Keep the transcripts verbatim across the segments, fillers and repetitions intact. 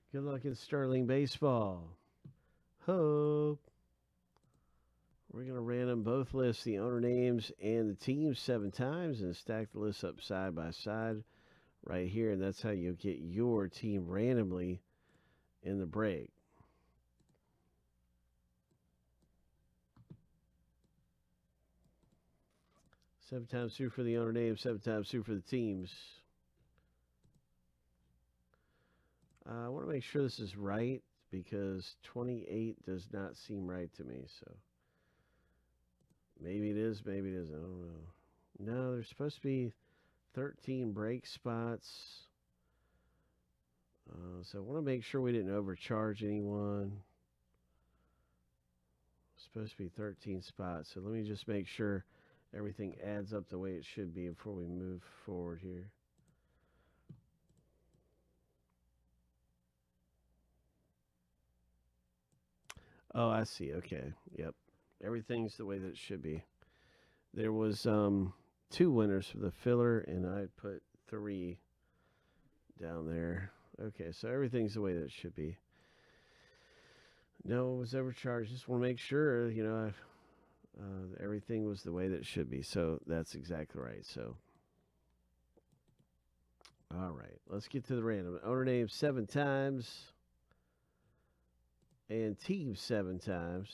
Good luck in Sterling Baseball. Hope. We're going to random both lists, the owner names and the teams seven times, and stack the lists up side by side right here. And that's how you'll get your team randomly in the break. Seven times through for the owner names, seven times through for the teams. Uh, I want to make sure this is right because twenty-eight does not seem right to me. So maybe it is, maybe it isn't. I don't know. No, there's supposed to be thirteen break spots. Uh, so I want to make sure we didn't overcharge anyone. It's supposed to be thirteen spots. So let me just make sure everything adds up the way it should be before we move forward here. Oh, I see. Okay. Yep. Everything's the way that it should be. There was um, two winners for the filler, and I put three down there. Okay, so everything's the way that it should be. No one was overcharged. Just want to make sure, you know, uh, everything was the way that it should be. So that's exactly right. So, all right, let's get to the random. Owner name seven times, and team seven times.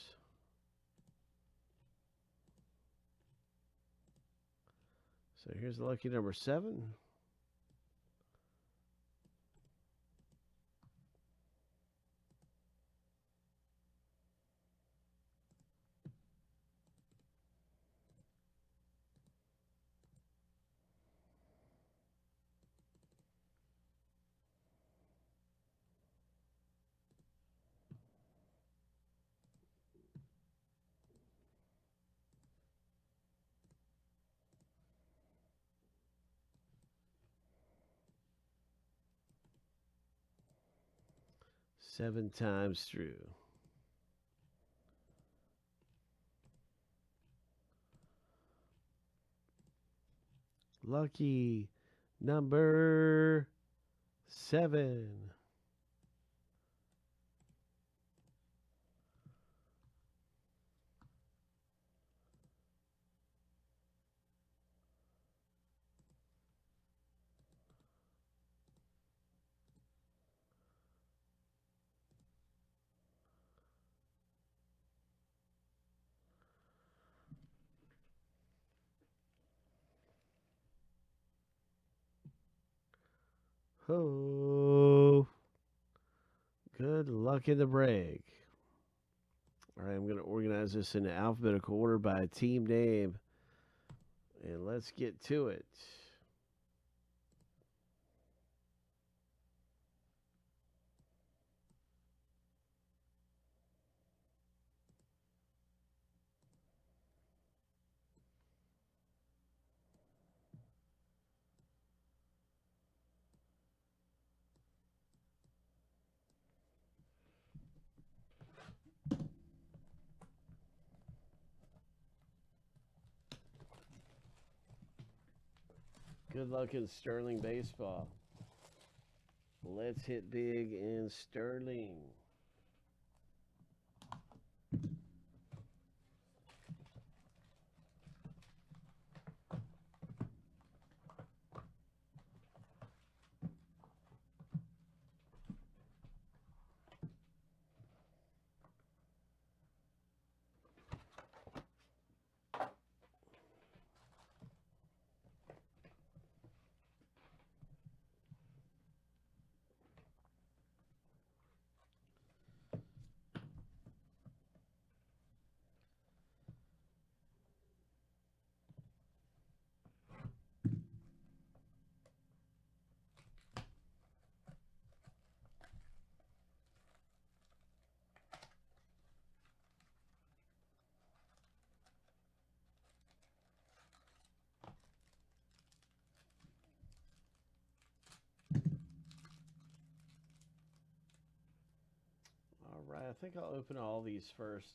So here's the lucky number seven. Seven times through. Lucky number seven. Ho. Good luck in the break. All right, I'm going to organize this in alphabetical order by team name. And let's get to it. Good luck in Sterling Baseball. Let's hit big in Sterling. All right, I think I'll open all these first.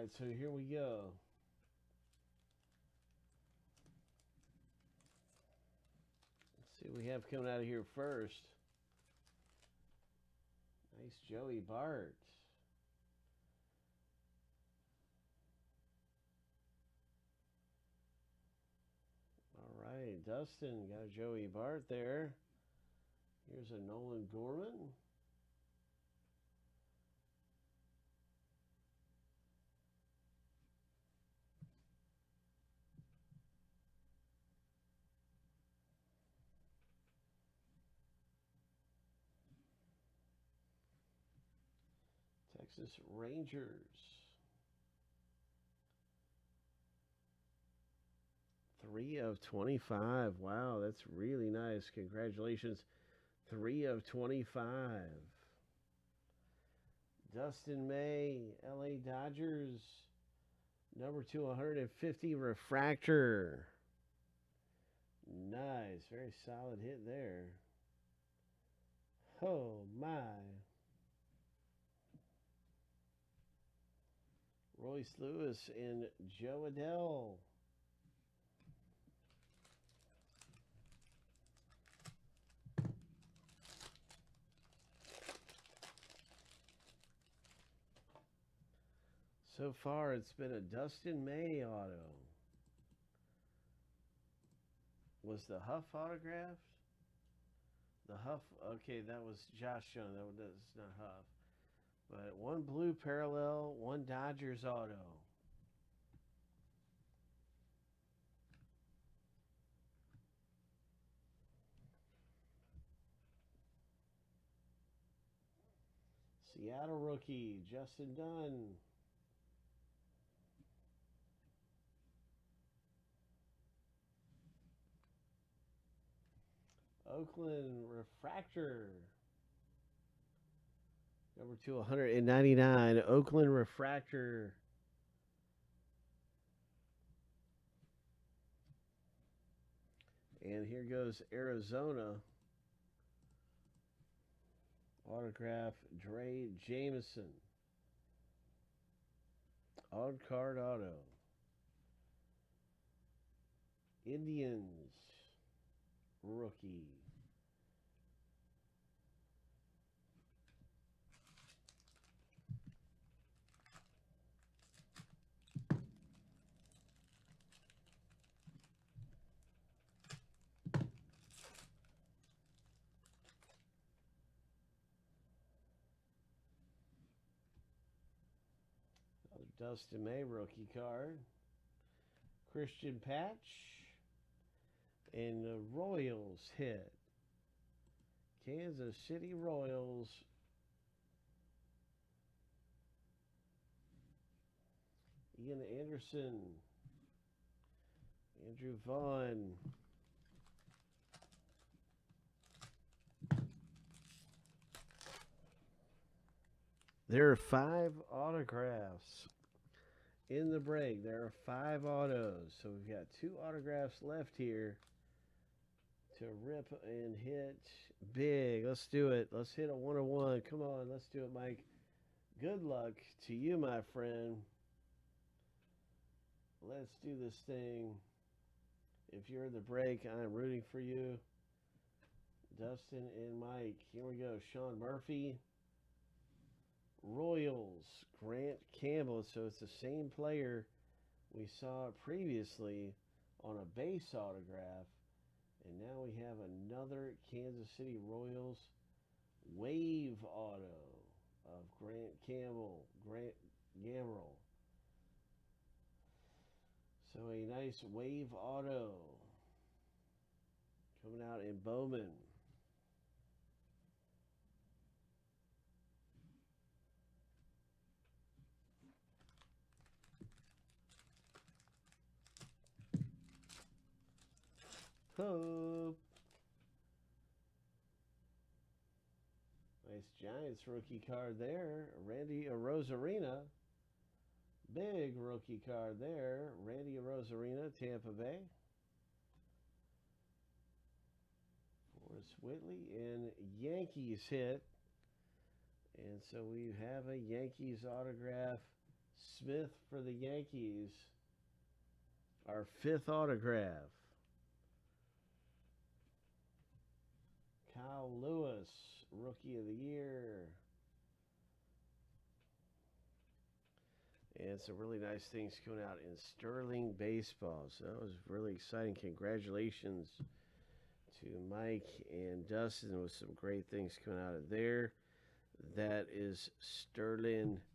right, so here we go. Let's see what we have coming out of here first. Nice Joey Bart. All right, Dustin got a Joey Bart there. Here's a Nolan Gorman. Texas Rangers. three of twenty-five. Wow, that's really nice. Congratulations. three of twenty-five. Dustin May, L A Dodgers. Number two, one hundred fifty refractor. Nice. Very solid hit there. Oh, my. Royce Lewis and Joe Adell. So far, it's been a Dustin May auto. Was the Huff autographed? The Huff, okay, that was Josh Young. That was that's not Huff. But one blue parallel, one Dodgers auto. Seattle rookie, Justin Dunn. Oakland refractor. Number two, one hundred ninety-nine, Oakland refractor. And here goes Arizona. Autograph, Dre Jameson. On card auto. Indians rookie. Dustin May rookie card. Christian Patch. And the Royals hit. Kansas City Royals. Ian Anderson. Andrew Vaughn. There are five autographs in the break. There are five autos. So we've got two autographs left here to rip and hit big. Let's do it. Let's hit a one oh one. Come on, let's do it, Mike. Good luck to you, my friend. Let's do this thing. If you're in the break, I'm rooting for you. Dustin and Mike. Here we go. Sean Murphy. Royals. Grant Campbell. So it's the same player we saw previously on a base autograph. And now we have another Kansas City Royals wave auto of Grant Campbell. Grant Gamble. So a nice wave auto coming out in Bowman. Hope. Nice Giants rookie card there. Randy Arozarena. Big rookie card there. Randy Arozarena, Tampa Bay. Forrest Whitley and Yankees hit. And so we have a Yankees autograph Smith for the Yankees. Our fifth autograph. Kyle Lewis, Rookie of the Year. And some really nice things coming out in Sterling Baseball. So that was really exciting. Congratulations to Mike and Dustin with some great things coming out of there. That is Sterling